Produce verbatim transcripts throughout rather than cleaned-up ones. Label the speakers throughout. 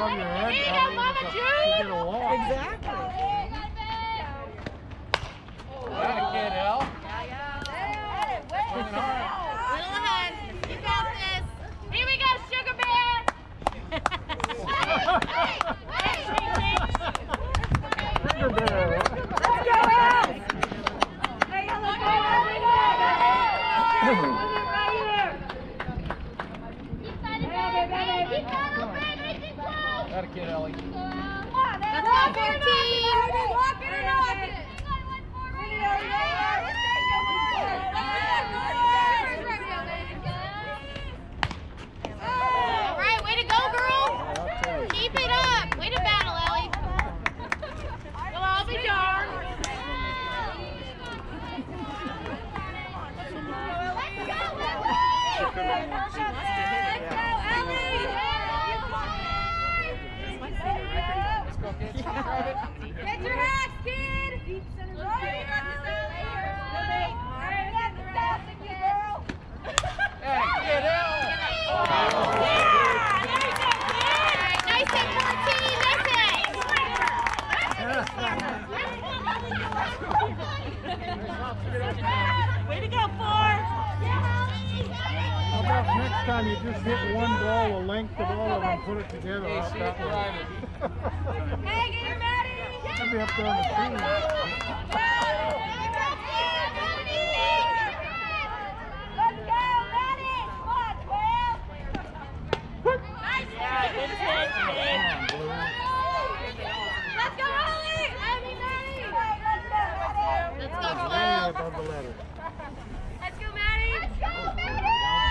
Speaker 1: above your head.
Speaker 2: See that, Mama
Speaker 1: You
Speaker 2: Jude?
Speaker 1: get a walk.
Speaker 3: Exactly.
Speaker 1: That a kid, Al.
Speaker 2: Little ahead. You got this. Here we go, Sugar Bear.
Speaker 1: Sugar Bear.
Speaker 3: Let's go, Al. Hey, let's go, Al. Move it right here.
Speaker 1: That a kid, Ellie.
Speaker 3: Come on, let's go, fourteen. Walk it or knock it.
Speaker 2: All right, way to go, girl. Keep it up. Way to battle, Ellie. Well, I'll be darned.
Speaker 1: Let's go, kids. Grab it.
Speaker 3: Get your hats, kid!
Speaker 1: Hey, kid, Al.
Speaker 2: Nice at fourteen. That's it. Way to go, four.
Speaker 1: How about next time you just hit one ball, the length of all of them, put it together out that way.
Speaker 3: Hey, get your Maddie!
Speaker 1: I'll be up there on the screen.
Speaker 3: Let's go, Maddie! Come on, twelve! Nice one! Let's go, Ollie! Abby, Maddie!
Speaker 2: Let's go,
Speaker 1: Way
Speaker 2: twelve.
Speaker 1: above the letter.
Speaker 3: Let's go, Maddie! Let's go, Maddie!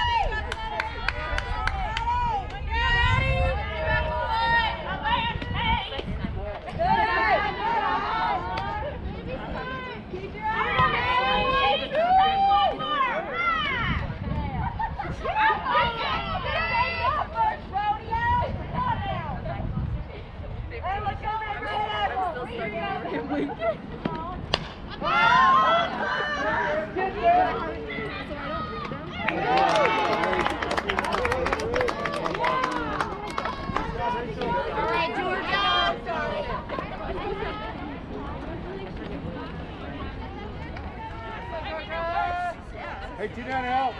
Speaker 1: Hey, two down, Al.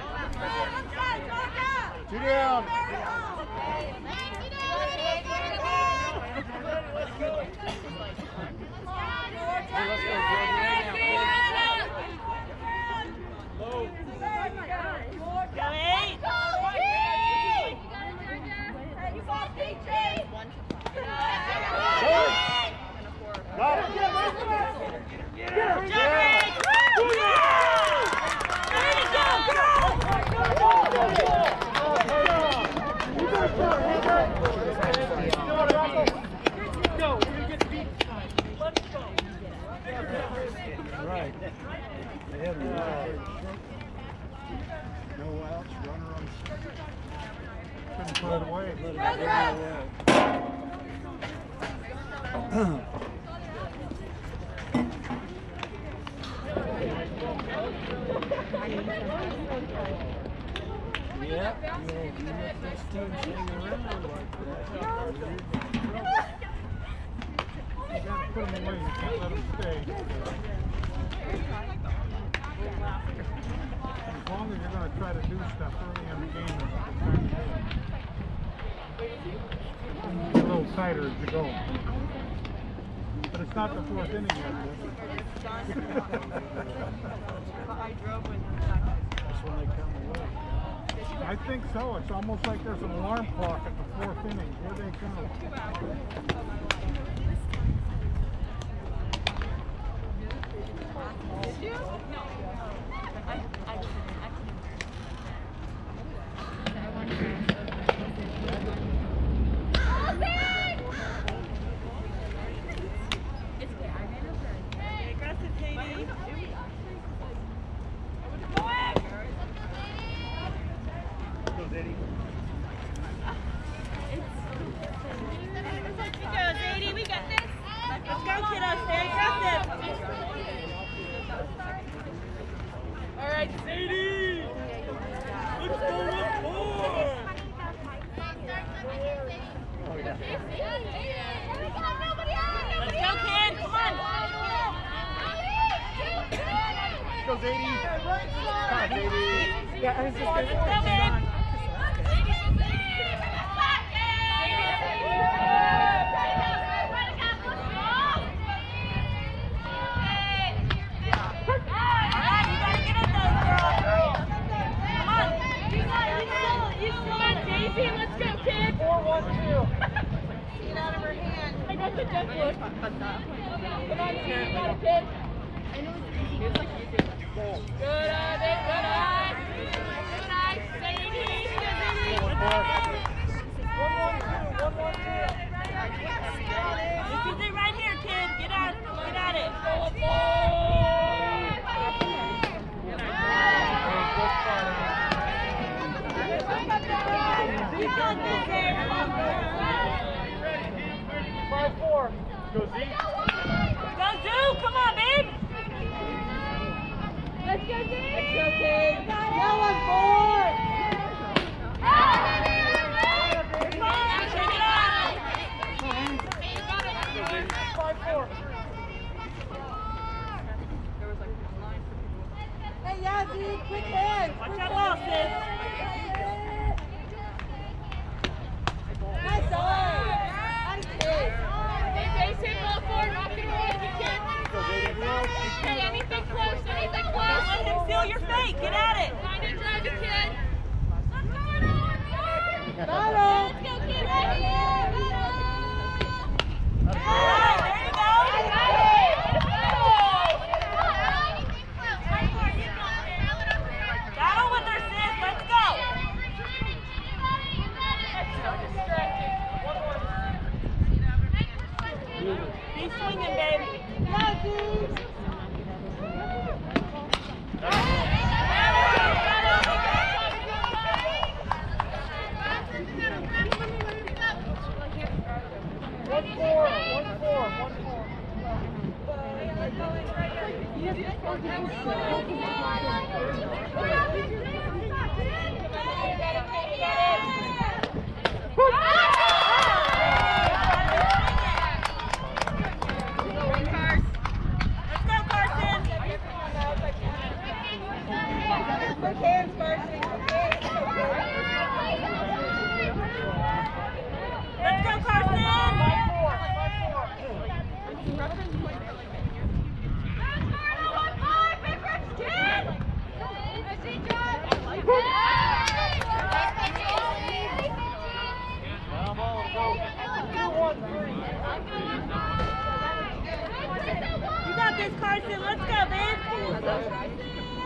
Speaker 1: Two down. Hey, let's go, Right. No outs, runner on. Couldn't put it away. Let it go away. Yeah, you know, if you let this team hang around like that, you gotta put them away, you can't let them stay. As long as you're gonna try to do stuff early in the game, it's a little tighter as you go. But it's not the fourth inning yet.
Speaker 3: I drove with
Speaker 1: That's when they come away. I think so. It's almost like there's an alarm clock at the fourth inning. Here they come.
Speaker 3: Did you? No. I, I, I
Speaker 2: Let's go,
Speaker 3: Yeah, I was just going to
Speaker 4: Let's go, babe.
Speaker 2: Let's go, kid!
Speaker 4: four one two.
Speaker 2: Get out of her hand. I got the jump look. Come on, kid. You got it, kid. I know it's easy. It's like easy. Good eye, babe. Good eye. Good eye, Sadie.
Speaker 4: One one two. One one two. This is it right here, kid. Get out. Get at it. You got this, Aaron.
Speaker 1: Five four. Go Z.
Speaker 4: Go Zoo. Come on, babe.
Speaker 2: Let's go, Z.
Speaker 3: Let's go, kid. Now on board.
Speaker 4: Come on, shake it out.
Speaker 1: Five four.
Speaker 3: Hey, Yazzie, quick hands.
Speaker 4: Watch
Speaker 3: quick
Speaker 4: that ball, sis.
Speaker 3: hands. Nice eye. Nice kid.
Speaker 2: Hey, base hit ball forward. Knock it away if you can. Hey, anything close, anything
Speaker 4: Don't
Speaker 2: close.
Speaker 4: let him steal your fate. Get at it.
Speaker 2: Find it, drive it, kid.
Speaker 3: Battle.
Speaker 2: Let's go, kid. Right here.
Speaker 4: All right, there you go. Battle with her, sis. Let's go. Be swinging, babe.
Speaker 3: Yazzie.
Speaker 1: One four. One four. One four.
Speaker 4: Let's go, Carson.
Speaker 3: Quick hands, Marcy. Quick hands.
Speaker 4: Let's go, Carson. You got this, Carson. Let's go, babe.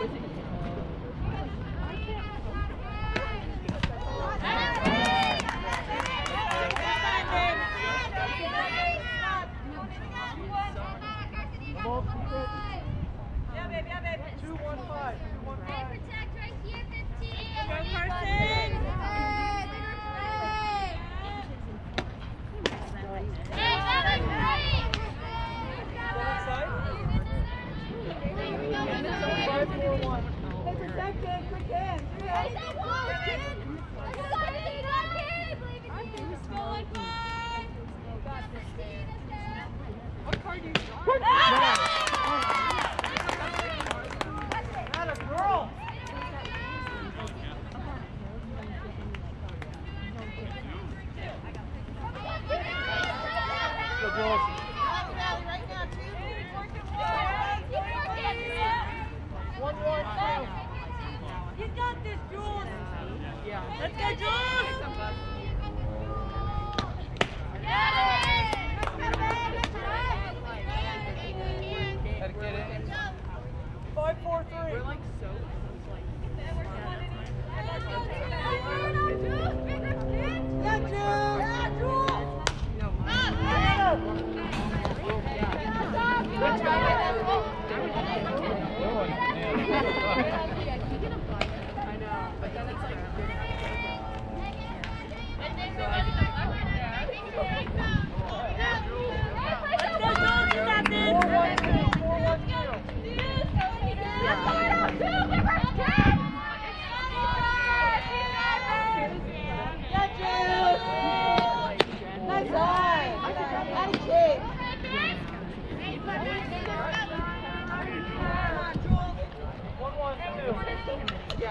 Speaker 4: Yeah, babe. Yeah, babe.
Speaker 1: Two one five. Two one five.
Speaker 4: Go, Carson.
Speaker 1: Five four one.
Speaker 3: Hey, protected. Quick hands. Quick hands.
Speaker 2: What card do you
Speaker 4: Not a girl.
Speaker 1: Go girls. One one two.
Speaker 4: You got this, Jules. Let's go, Jules.
Speaker 1: Five four three.
Speaker 3: Yeah, Drew. Yeah, Drew.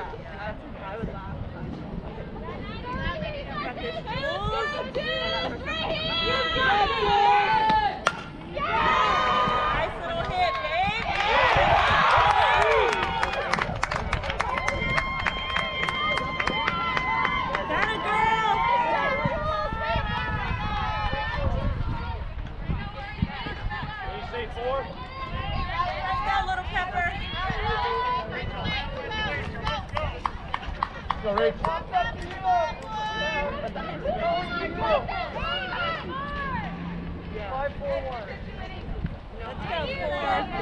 Speaker 1: Go, Rachel. Five, four, one.
Speaker 4: Let's go, four.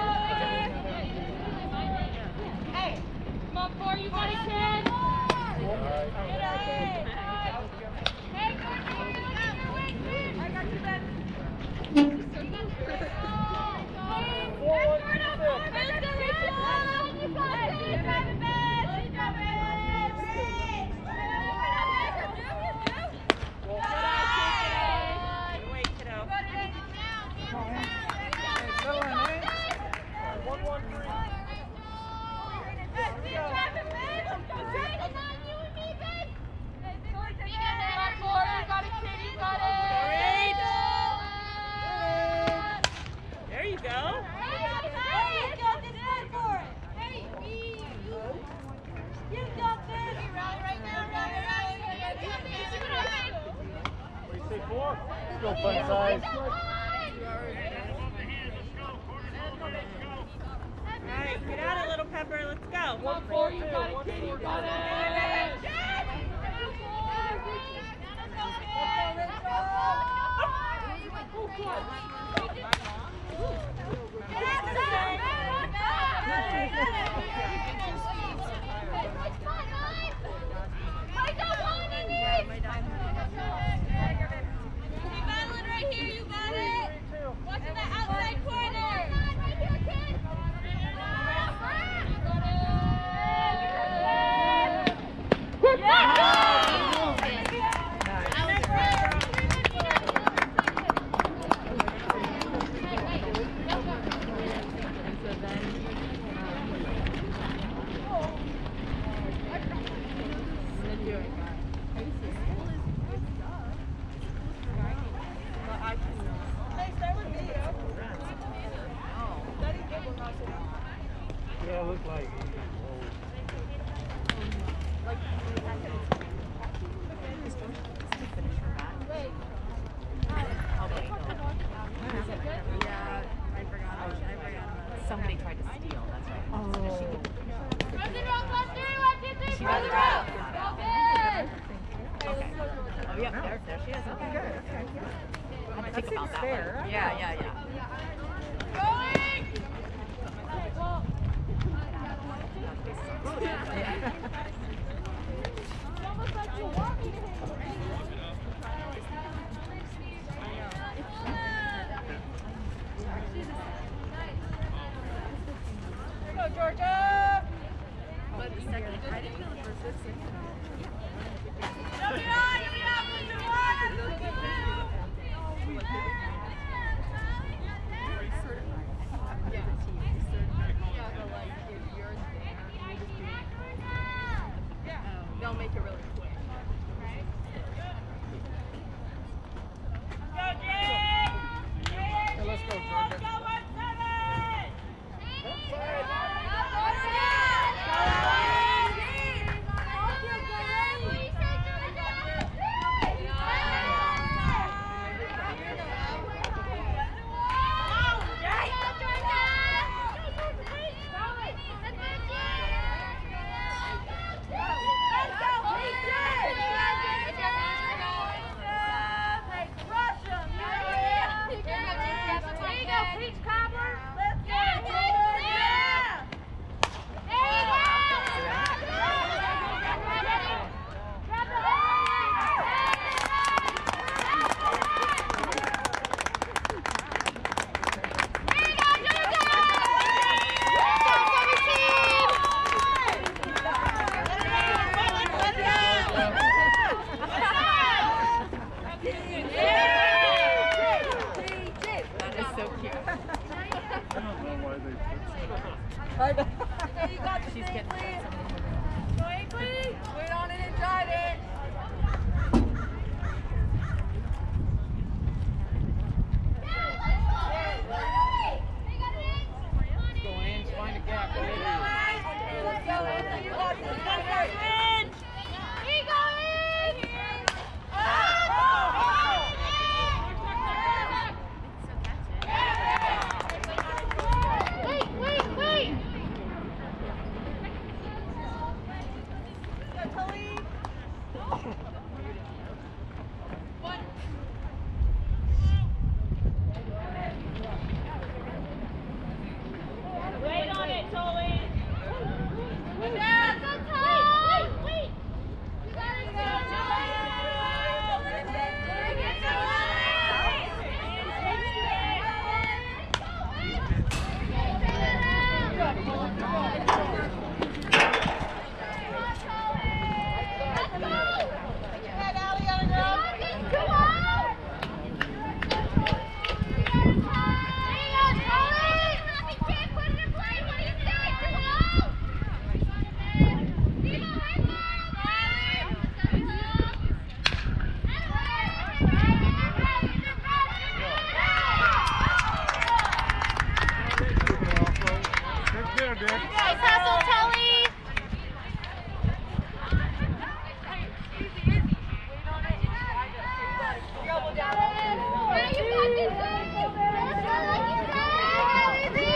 Speaker 2: Hey, come on, four, you got it, kid.
Speaker 4: Get out.
Speaker 2: Hey, I got you, Ben.
Speaker 1: Four, one, two,
Speaker 4: There you go.
Speaker 1: four. Go fun size.
Speaker 4: Alright, get out it, little Pepper. Let's go.
Speaker 2: One, four, you got it, kid, you got it.
Speaker 1: Yeah, it looked like.
Speaker 5: Somebody tried to steal, that's right. Oh.
Speaker 2: She
Speaker 5: got it
Speaker 2: out.
Speaker 5: Okay. Oh, yeah, there, there she is. Okay, good. I'm going to think about that
Speaker 3: fair.
Speaker 5: one. Yeah, yeah, yeah.
Speaker 2: Go, Georgia!
Speaker 5: But the second, I didn't feel the first one. They'll make it really quick.
Speaker 1: Okay, let's go, Georgia.
Speaker 2: Let's go!
Speaker 4: Wait on it, Tully.
Speaker 2: Wait, wait, wait. You gotta go, Tully. Get
Speaker 1: Take care, Dick.
Speaker 2: Nice hustle, Tully. Yeah, you got this. That's all like you said, baby.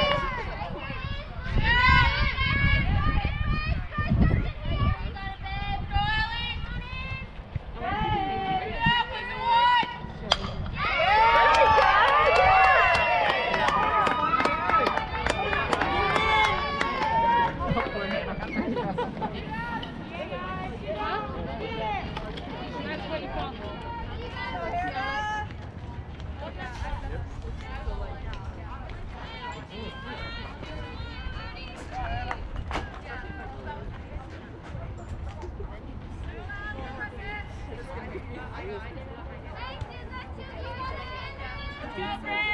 Speaker 4: Good, Ray.